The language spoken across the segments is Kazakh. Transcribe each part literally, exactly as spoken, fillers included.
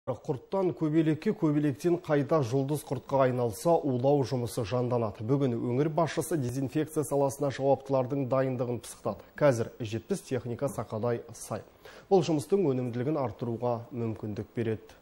Құрттан көбелекке, көбелектен қайта жұлдыз құртқа айналса, улау жұмысы жанданады. Бүгін өңір басшысы дезинфекция саласына жауаптылардың дайындығын пысықтады. Қазір жетпіс техника сақадай сай. Бұл жұмыстың өнімділігін арттыруға мүмкіндік береді.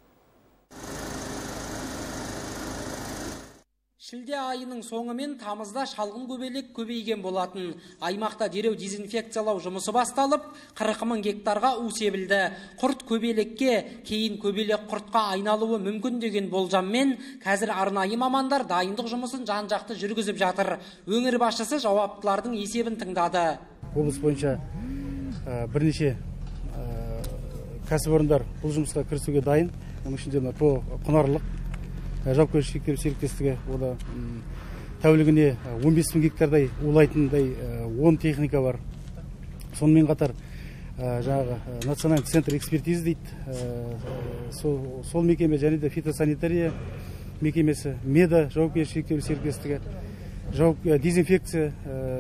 Шілде айының соңы мен тамызда шалғын көбелек көбейген болатын. Аймақта дереу дезинфекциялау жұмысы басталып, қырық мың гектарға у себілді. Құрт көбелекке, кейін көбелек құртқа айналуы мүмкін деген болжаммен, қазір арнайы мамандар дайындық жұмысын жан-жақты жүргізіп жатыр. Өңір басшысы жауаптылардың есебін тыңдады. Облыс бойынша бірнеше кәсіпорындар бұл жұмысқа кірісуге дайын. Оның ішінде құнарлық жауапкершілігі серіктестігі, ода тәулігіне он бес мың гектардай улайтындай он техника бар. Сонымен қатар жаңағы национальный центр экспертизы дейді. Сол мекеме және де фитосанитария мекемесі, меда жауапкершілігі серіктестігі, дезинфекция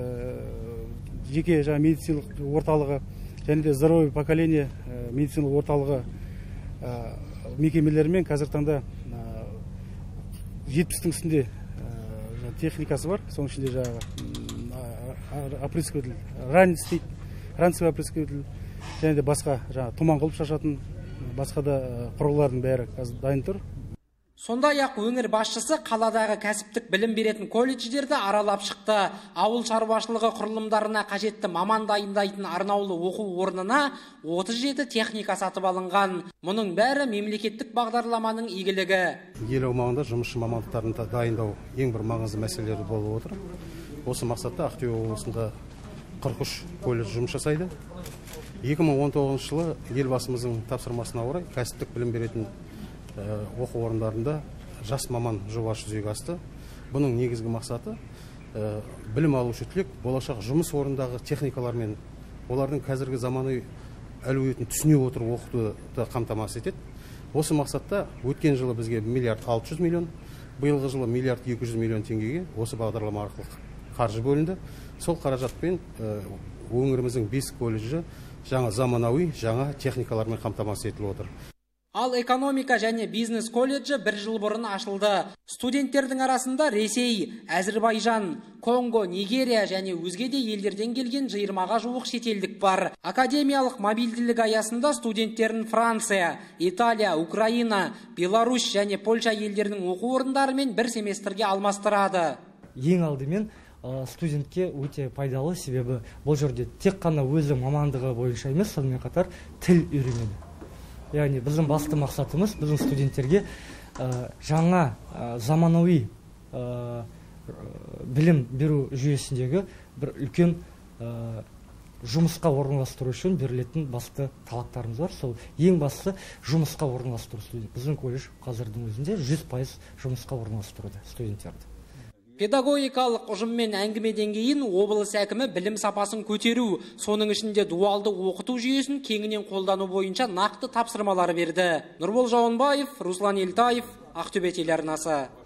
жеке жаңа медициналық орталығы және де здоровье поколения медициналық орталығы мекемелерімен қазір таңда жетпістің үстінде техникасы бар. Соның ішінде жаңағы опрыскиватель, ранец дейді, ранцевый опрыскиватель және де басқа жаңағы тұман қылып шашатын басқа да құрылғылардың бәрі қазір дайын тұр. Сондай-ақ өңір басшысы қаладағы кәсіптік білім беретін колледждерді аралап шықты. Ауыл шаруашылығы құрылымдарына қажетті маман дайындайтын арнаулы оқу орнына отыз жеті техника сатып алынған. Мұның бәрі мемлекеттік бағдарламаның игілігі. Ел аумағында жұмысшы мамандықтарын дайындау ең бір маңызды мәселелері болып отыр. Осы мақсатта Ақтөбе облысында қырық үш колледж жұмыс жасайды. екі мың он тоғызыншы жылы елбасымыздың тапсырмасына орай кәсіптік білім беретін оқу орындарында жас маман жобасы жүзеге асты. Бұның негізгі мақсаты білім алушы түлек болашақ жұмыс орындағы техникалармен олардың қазіргі заманауи әлеуетін түсіне отырып оқытуды қамтамасыз етеді. Осы мақсатта өткен жылы бізге миллиард алты жүз миллион, биылғы жылы миллиард екі жүз миллион теңгеге осы бағдарлама арқылы қаржы бөлінді. Сол қаражатпен өңіріміздің бес колледжі жаңа заманауи жаңа техникалармен қамтамасыз етіліп отыр. Ал экономика және бизнес колледжі бір жыл бұрын ашылды. Студенттердің арасында Ресей, Әзірбайжан, Конго, Нигерия және өзге де елдерден келген жиырмаға жуық шетелдік бар. Академиялық мобильділік аясында студенттерін Франция, Италия, Украина, Беларусь және Польша елдерінің оқу орындарымен бір семестрге алмастырады. Ең алдымен студентке өте пайдалы, себебі бұл жерде тек қана өзі мамандығы бойынша емес, сонымен қатар тіл үйренеді. Яғни біздің басты мақсатымыз біздің студенттерге жаңа заманауи білім беру жүйесіндегі бір үлкен жұмысқа орналастыру үшін берілетін басты талаптарымыз бар. Сол ең басты жұмысқа орналастыру студент. Біздің колледж қазірдің өзінде жүз пайыз жұмысқа орналастыруда студенттерді. Педагогикалық ұжыммен әңгімеден кейін облыс әкімі білім сапасын көтеру, соның ішінде дуалды оқыту жүйесін кеңінен қолдану бойынша нақты тапсырмалар берді. Нұрбол Жауынбаев, Руслан Елтаев, Ақтөбе телеарнасы.